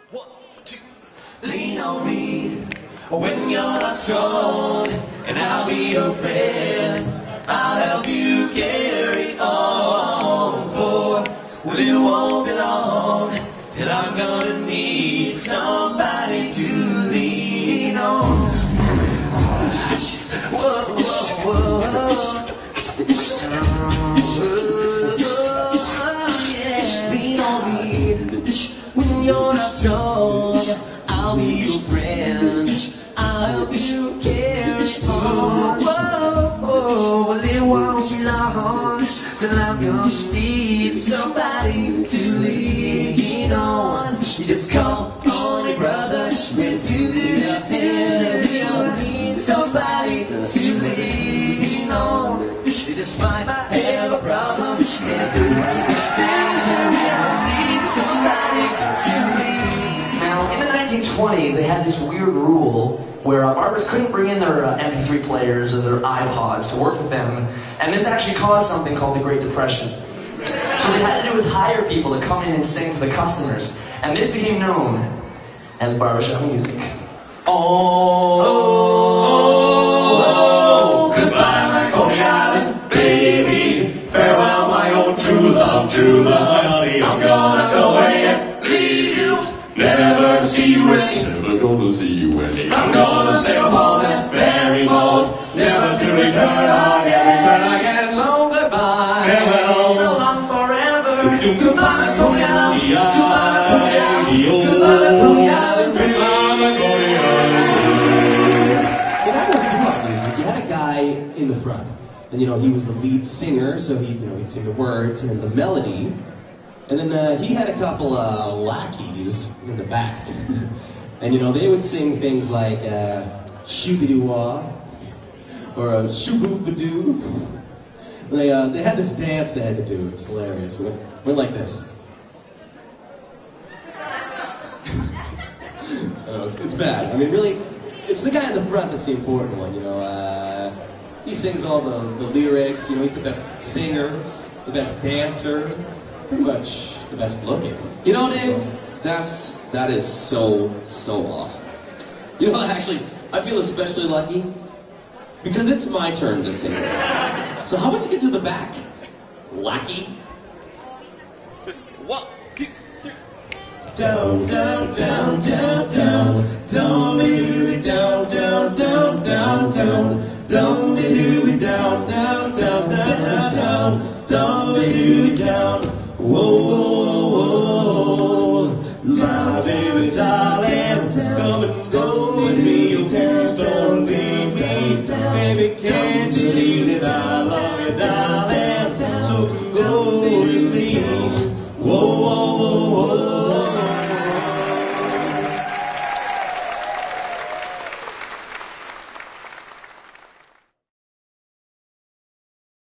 1, 2. Lean on me when you're not strong, and I'll be your friend. I'll help you carry on, for well, it won't be long till I'm gonna need somebody to lean on. Whoa, whoa, whoa. Lean on me when you're not strong. I'll be your friend. I'll help you carry on. Whoa, whoa, well, it won't be long till I'm gonna need somebody to lean on. You just call on your brother and do need somebody to lean on. You just might have a problem and need somebody to lean. Now, in the 1920s, they had this weird rule where barbers couldn't bring in their MP3 players or their iPods to work with them, and this actually caused something called the Great Depression. So what they had to do was hire people to come in and sing for the customers, and this became known as barbershop music. Oh, oh, goodbye, my Coney Island baby. Farewell, my old true love, honey. I'm gonna go away and leave you. Never see you again. Never gonna see you again. I'm gonna sail upon that ferry boat, never to return again. So goodbye, farewell, so long forever. Goodbye, Coney Island. Goodbye, Coney Island. Goodbye, Coney Island. Goodbye, Coney Island. When I grew up, you had a guy in the front, and he was the lead singer, so he'd sing the words and the melody. And then he had a couple of lackeys in the back. And they would sing things like shoo-be-doo-wah or shoo-boop-a-doo. They had this dance they had to do. It's hilarious. It went like this. It's bad. I mean, really, it's the guy in the front that's the important one. He sings all the lyrics. He's the best singer, the best dancer. Pretty much the best looking. Dave, that is so awesome. Actually, I feel especially lucky because it's my turn to sing. So how about you get to the back, lackey? 1, 2, 3. Don't